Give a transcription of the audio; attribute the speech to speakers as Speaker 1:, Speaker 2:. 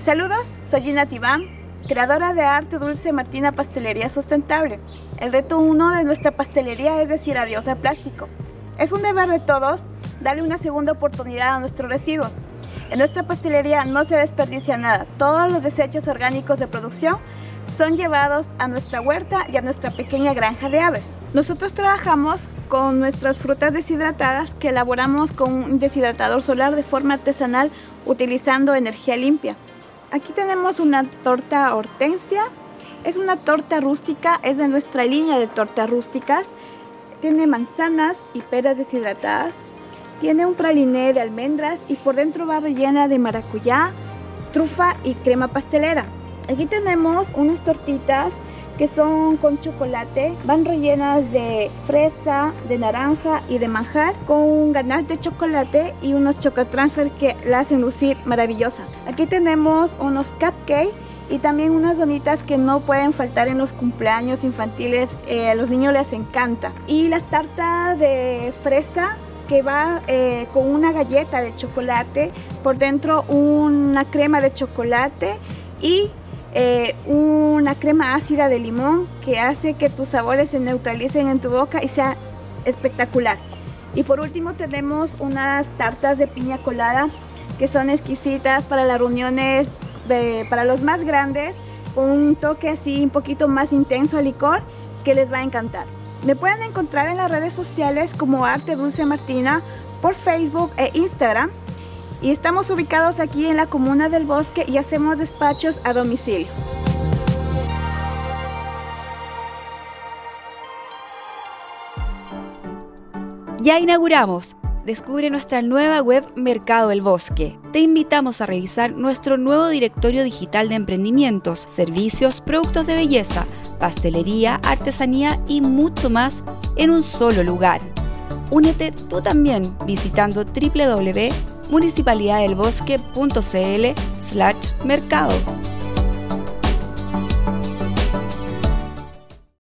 Speaker 1: Saludos, soy Gina Tibán, creadora de arte dulce Martina Pastelería Sustentable. El reto 1 de nuestra pastelería es decir adiós al plástico. Es un deber de todos darle una segunda oportunidad a nuestros residuos. En nuestra pastelería no se desperdicia nada. Todos los desechos orgánicos de producción son llevados a nuestra huerta y a nuestra pequeña granja de aves. Nosotros trabajamos con nuestras frutas deshidratadas que elaboramos con un deshidratador solar de forma artesanal utilizando energía limpia. Aquí tenemos una torta hortensia, es una torta rústica, es de nuestra línea de tortas rústicas. Tiene manzanas y peras deshidratadas, tiene un praliné de almendras y por dentro va rellena de maracuyá, trufa y crema pastelera. Aquí tenemos unas tortitas que son con chocolate, van rellenas de fresa, de naranja y de manjar con ganache de chocolate y unos chocotransfer que la hacen lucir maravillosa. Aquí tenemos unos cupcakes y también unas donitas que no pueden faltar en los cumpleaños infantiles, a los niños les encanta. Y las tartas de fresa que va con una galleta de chocolate, por dentro una crema de chocolate y una crema ácida de limón que hace que tus sabores se neutralicen en tu boca y sea espectacular. Y por último tenemos unas tartas de piña colada que son exquisitas para las reuniones para los más grandes, con un toque así un poquito más intenso al licor que les va a encantar. Me pueden encontrar en las redes sociales como Arte Dulce Martina por Facebook e Instagram. Y estamos ubicados aquí en la Comuna del Bosque y hacemos despachos a domicilio.
Speaker 2: Ya inauguramos. Descubre nuestra nueva web Mercado del Bosque. Te invitamos a revisar nuestro nuevo directorio digital de emprendimientos, servicios, productos de belleza, pastelería, artesanía y mucho más en un solo lugar. Únete tú también visitando www.municipalidadelbosque.cl/mercado.